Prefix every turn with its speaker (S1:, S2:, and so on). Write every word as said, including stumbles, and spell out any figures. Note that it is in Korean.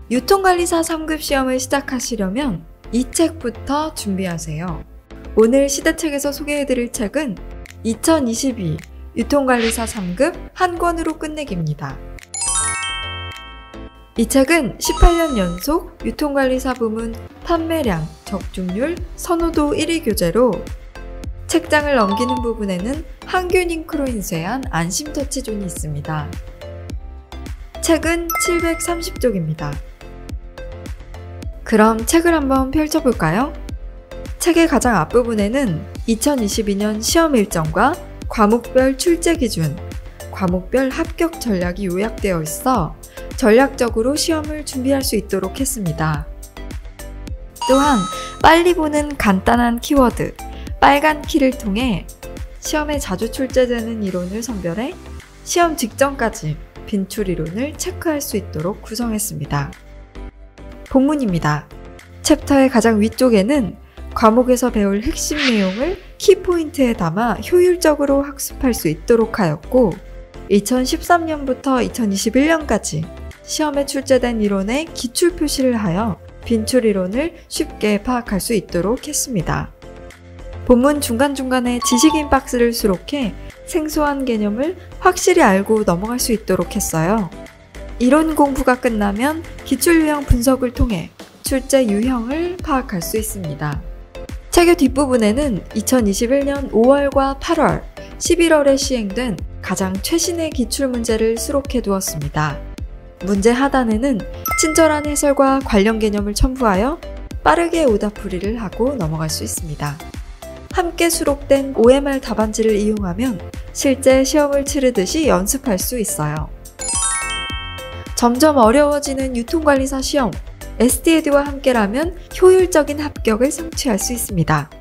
S1: 유통관리사 삼 급 시험을 시작하시려면 이 책부터 준비하세요. 오늘 시대책에서 소개해드릴 책은 이천이십이 유통관리사 삼 급 한 권으로 끝내기입니다. 이 책은 십팔 년 연속 유통관리사 부문 판매량, 적중률, 선호도 일 위 교재로 책장을 넘기는 부분에는 항균 잉크로 인쇄한 안심터치 존이 있습니다. 책은 칠백삼십 쪽입니다. 그럼 책을 한번 펼쳐볼까요? 책의 가장 앞부분에는 이천이십이 년 시험 일정과 과목별 출제 기준, 과목별 합격 전략이 요약되어 있어 전략적으로 시험을 준비할 수 있도록 했습니다. 또한 빨리 보는 간단한 키워드, 빨간 키를 통해 시험에 자주 출제되는 이론을 선별해 시험 직전까지 빈출 이론을 체크할 수 있도록 구성했습니다. 본문입니다. 챕터의 가장 위쪽에는 과목에서 배울 핵심 내용을 키포인트에 담아 효율적으로 학습할 수 있도록 하였고, 이천십삼 년부터 이천이십일 년까지 시험에 출제된 이론에 기출 표시를 하여 빈출 이론을 쉽게 파악할 수 있도록 했습니다. 본문 중간중간에 지식인 박스를 수록해 생소한 개념을 확실히 알고 넘어갈 수 있도록 했어요. 이론 공부가 끝나면 기출 유형 분석을 통해 출제 유형을 파악할 수 있습니다. 책의 뒷부분에는 이천이십일 년 오월과 팔월, 십일월에 시행된 가장 최신의 기출문제를 수록해 두었습니다. 문제 하단에는 친절한 해설과 관련 개념을 첨부하여 빠르게 오답풀이를 하고 넘어갈 수 있습니다. 함께 수록된 오엠알 답안지를 이용하면 실제 시험을 치르듯이 연습할 수 있어요. 점점 어려워지는 유통관리사 시험, 에스티에이디와 함께라면 효율적인 합격을 성취할 수 있습니다.